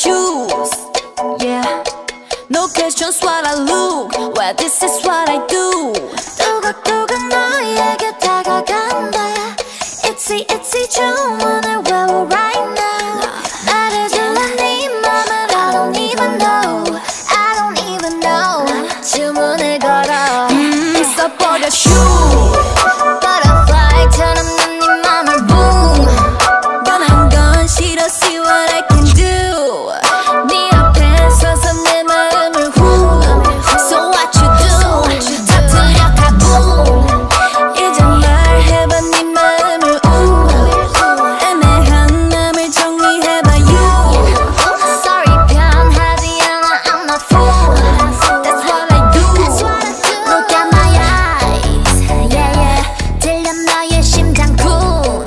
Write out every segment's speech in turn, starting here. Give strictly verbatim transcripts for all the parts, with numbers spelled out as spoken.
shoes. Yeah, no questions what I look. Well, this is what I do. 또각또각 너에게 다가간다. Itsy itsy 주문을 외워 right now. 말해줄래 네 맘을 I don't even know. I don't even know. 주문을 걸어 음, 써버려 shoe. Butterfly처럼 난 네 맘을 boom. 변한 건 싫어. See what I can do. 네 앞에 서서 내 마음을 who. So what you do? 터뜨려 가boom. 이제 말해봐 네 마음을 우. 애매한 맘을 정리해봐 you. Sorry 변하지 않아 I'm not fool. That's what I do. Look at my eyes. Yeah yeah. 들려 너의 심장 쿵.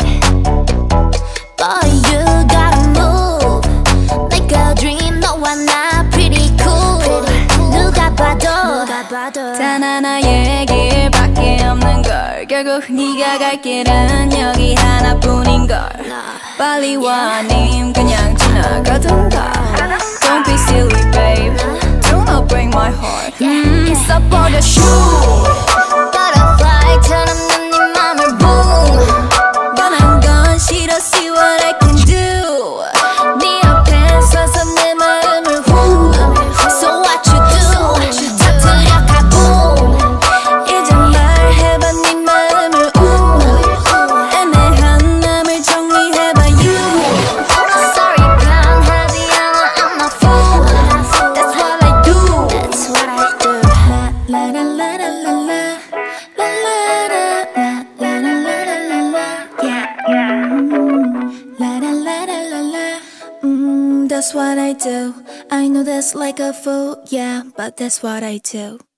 Boy you gotta move. Like a dream 너와 나 pretty cool. 누가 봐도 단 하나의 길밖에 없는 걸. 결국 네가 갈 길은 여기 하나뿐인 걸. 빨리 와 아님 그냥 지나가던가. Don't be silly babe. Do not break my heart. 음, 써버려 shoe. Butterfly처럼 난 네 맘을 boom. 변한 건 싫어. See what I can do. 네 앞에 서서 내 마음을 who. So what you do? 터뜨려 가boom. 이제 말해봐 네 마음을 우. 애매한 맘을 정리해봐 you. Sorry 변하지 않아 I'm not fool. That's what I do. That's what I do. La la la la la la la la la la la la la la la. Yeah yeah. La la la la la la. Mm, that's what I do. I know that's like a fool, yeah, but that's what I do.